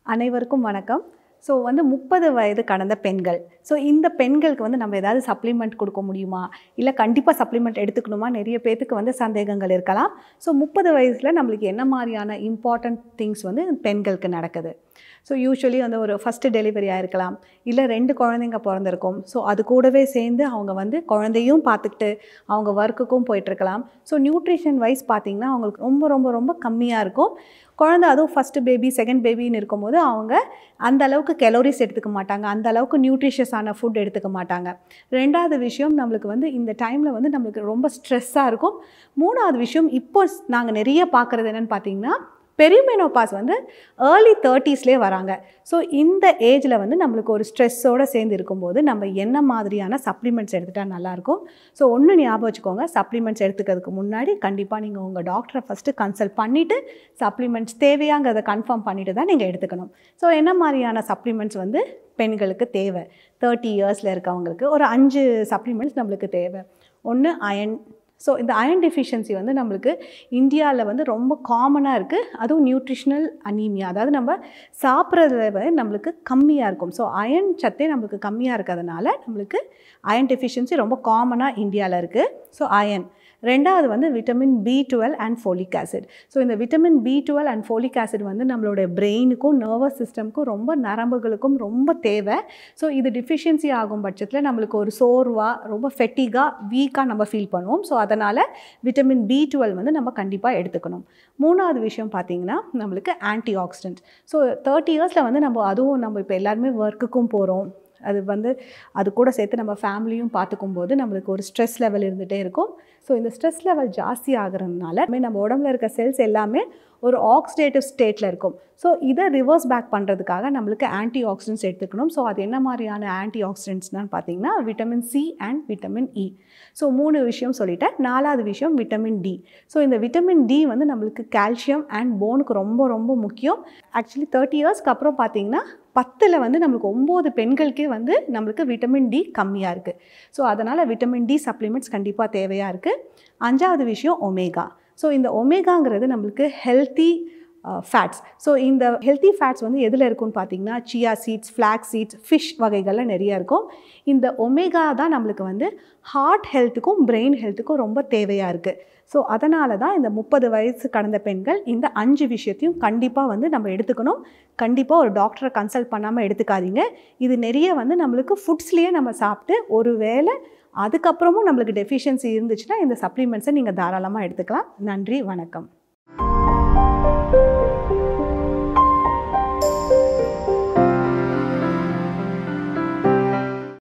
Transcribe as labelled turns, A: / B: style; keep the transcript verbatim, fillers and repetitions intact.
A: அனைவருக்கும் வணக்கம். ஸோ வந்து முப்பது வயது கடந்த பெண்கள், ஸோ இந்த பெண்களுக்கு வந்து நம்ம ஏதாவது சப்ளிமெண்ட் கொடுக்க முடியுமா, இல்லை கண்டிப்பாக சப்ளிமெண்ட் எடுத்துக்கணுமா, நிறைய பேத்துக்கு வந்து சந்தேகங்கள் இருக்கலாம். ஸோ முப்பது வயசில் நம்மளுக்கு என்ன மாதிரியான இம்பார்ட்டண்ட் திங்ஸ் வந்து பெண்களுக்கு நடக்குது. ஸோ யூஸ்வலி வந்து ஒரு ஃபஸ்ட்டு டெலிவரியாக இருக்கலாம், இல்லை ரெண்டு குழந்தைங்க பிறந்திருக்கும். ஸோ அது கூடவே சேர்ந்து அவங்க வந்து குழந்தையும் பார்த்துக்கிட்டு அவங்க ஒர்க்குக்கும் போயிட்டுருக்கலாம். ஸோ நியூட்ரிஷன் வைஸ் பார்த்திங்கன்னா அவங்களுக்கு ரொம்ப ரொம்ப ரொம்ப கம்மியாக இருக்கும். குழந்தை அதுவும் ஃபஸ்ட்டு பேபி செகண்ட் பேபின்னு இருக்கும்போது அவங்க அந்த அளவுக்கு கெலோரிஸ் எடுத்துக்க மாட்டாங்க, அந்த அளவுக்கு நியூட்ரிஷியஸான ஃபுட் எடுத்துக்க மாட்டாங்க. ரெண்டாவது விஷயம், நம்மளுக்கு வந்து இந்த டைமில் வந்து நம்மளுக்கு ரொம்ப ஸ்ட்ரெஸ்ஸாக இருக்கும். மூணாவது விஷயம், இப்போ நாங்கள் நிறைய பார்க்குறது என்னென்னு பார்த்தீங்கன்னா, பெரிமெனோபாஸ் வந்து ஏர்லி தேர்ட்டிஸ்லேயே வராங்க. ஸோ இந்த ஏஜில் வந்து நம்மளுக்கு ஒரு ஸ்ட்ரெஸ்ஸோடு சேர்ந்து இருக்கும்போது நம்ம என்ன மாதிரியான சப்ளிமெண்ட்ஸ் எடுத்துகிட்டா நல்லாயிருக்கும். ஸோ ஒன்று ஞாபகம் வச்சுக்கோங்க, சப்ளிமெண்ட்ஸ் எடுத்துக்கிறதுக்கு முன்னாடி கண்டிப்பாக நீங்கள் உங்கள் டாக்டரை ஃபஸ்ட்டு கன்சல்ட் பண்ணிவிட்டு சப்ளிமெண்ட்ஸ் தேவையாங்கிறத கன்ஃபார்ம் பண்ணிவிட்டு தான் நீங்கள் எடுத்துக்கணும். ஸோ என்ன மாதிரியான சப்ளிமெண்ட்ஸ் வந்து பெண்களுக்கு தேவை, தேர்ட்டி இயர்ஸில் இருக்கவங்களுக்கு ஒரு அஞ்சு சப்ளிமெண்ட்ஸ் நம்மளுக்கு தேவை. ஒன்று அயன். ஸோ இந்த அயன் டெஃபிஷியன்சி வந்து நம்மளுக்கு இந்தியாவில் வந்து ரொம்ப காமனாக இருக்குது. அதுவும் நியூட்ரிஷனல் அனீமியா, அதாவது நம்ம சாப்பிட்றதுல வந்து நம்மளுக்கு கம்மியாக இருக்கும். ஸோ அயன் சத்தே நம்மளுக்கு கம்மியாக இருக்கிறதுனால நம்மளுக்கு அயன் டெஃபிஷியன்சி ரொம்ப காமனாக இந்தியாவில் இருக்குது. So iron. ரெண்டாவது வந்து vitamin B twelve and folic acid. So இந்த vitamin B twelve and folic acid வந்து நம்மளுடைய பிரெயினுக்கும் நர்வஸ் சிஸ்டம்க்கும் ரொம்ப நரம்புகளுக்கும் ரொம்ப தேவை. ஸோ இது டிஃபிஷியன்சி ஆகும் பட்சத்தில் நம்மளுக்கு ஒரு சோர்வாக ரொம்ப ஃபெட்டிகாக வீக்காக நம்ம ஃபீல் பண்ணுவோம். ஸோ அதனால் விட்டமின் பி டுவெல் வந்து நம்ம கண்டிப்பாக எடுத்துக்கணும். மூணாவது விஷயம் பார்த்திங்கன்னா நம்மளுக்கு ஆன்டி ஆக்சிடென்ட். ஸோ தேர்ட்டி இயர்ஸில் வந்து நம்ம அதுவும் நம்ம இப்போ எல்லாருமே ஒர்க்குக்கும் போகிறோம், அது வந்து அது கூட சேர்த்து நம்ம ஃபேமிலியும் பார்த்துக்கும் போது நம்மளுக்கு ஒரு ஸ்ட்ரெஸ் லெவல் இருந்துகிட்டே இருக்கும். ஸோ இந்த ஸ்ட்ரெஸ் லெவல் ஜாஸ்தி ஆகிறதுனால நம்ம உடம்புல இருக்க செல்ஸ் எல்லாமே ஒரு ஆக்சிடேட்டிவ் ஸ்டேட்டில் இருக்கும். ஸோ இதை ரிவர்ஸ் பேக் பண்ணுறதுக்காக நம்மளுக்கு ஆன்டி ஆக்சிடென்ட்ஸ் எடுத்துக்கணும். ஸோ அது என்ன மாதிரியான ஆன்டி ஆக்சிடென்ட்ஸ்னால் பார்த்தீங்கன்னா vitamin C and vitamin E. So மூணு விஷயம் சொல்லிட்டேன். நாலாவது விஷயம் விட்டமின் டி. ஸோ இந்த விட்டமின் டி வந்து நம்மளுக்கு கால்சியம் அண்ட் போனுக்கு ரொம்ப ரொம்ப முக்கியம். ஆக்சுவலி தேர்ட்டி இயர்ஸ்க்கு அப்புறம் பார்த்தீங்கன்னா பத்தில் வந்து நம்மளுக்கு ஒம்பது பெண்களுக்கே வந்து நம்மளுக்கு விட்டமின் டி கம்மியாக இருக்குது. ஸோ அதனால் விட்டமின் டி சப்ளிமெண்ட்ஸ் கண்டிப்பாக தேவையாக இருக்குது. அஞ்சாவது விஷயம் ஒமேகா. ஸோ இந்த ஒமேகாங்கிறது நம்மளுக்கு ஹெல்த்தி ஃபேட்ஸ். ஸோ இந்த ஹெல்த்தி ஃபேட்ஸ் வந்து எதில் இருக்குன்னு பார்த்தீங்கன்னா chia seeds, flax seeds, fish வகைகளில் நிறையா இருக்கும். இந்த ஒமேகா தான் நம்மளுக்கு வந்து ஹார்ட் ஹெல்த்துக்கும் பிரெயின் ஹெல்த்துக்கும் ரொம்ப தேவையாக இருக்குது. ஸோ அதனால தான் இந்த முப்பது வயசு கடந்த பெண்கள் இந்த அஞ்சு விஷயத்தையும் கண்டிப்பாக வந்து நம்ம எடுத்துக்கணும். கண்டிப்பாக ஒரு டாக்டரை கன்சல்ட் பண்ணாமல் எடுத்துக்காதீங்க. இது நிறைய வந்து நம்மளுக்கு ஃபுட்ஸ்லேயே நம்ம சாப்பிட்டு ஒரு வேளை அதுக்கப்புறமும் நம்மளுக்கு டெஃபிஷியன்சி இருந்துச்சுன்னா இந்த சப்ளிமெண்ட்ஸை நீங்கள் தாராளமாக எடுத்துக்கலாம். நன்றி, வணக்கம்.